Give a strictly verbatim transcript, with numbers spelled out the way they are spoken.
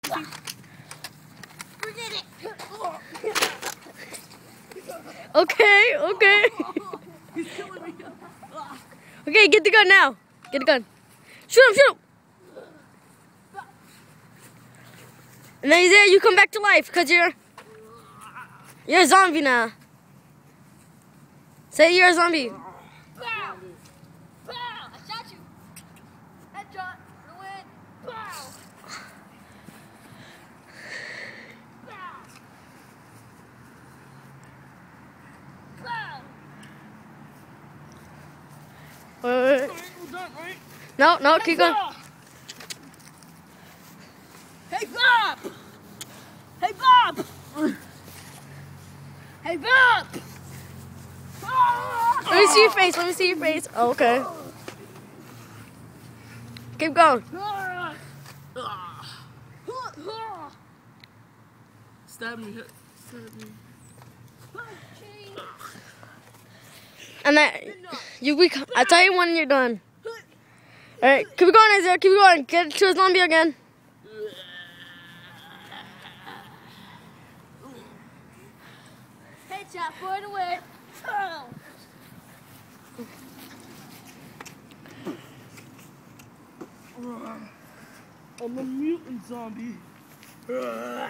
Forget it. Okay, okay. He's killing me. Okay, get the gun now. Get the gun. Shoot him, shoot him. And then he's there, you come back to life because you're you're a zombie now. Say you're a zombie. Bow! Bow! I shot you. Headshot for the win. Bow! Bow! Bow! Wait, wait, wait. We're done, right? No, no, keep going. Hey Bob! Hey Bob! Hey Bob! Let me see your face. Let me see your face. Oh, okay. Keep going. Stab me. Stab me. And that you we. I'll tell you when you're done. All right, keep going, Isaiah. Keep going. Get to a zombie again. Headshot for the win. I'm a mutant zombie.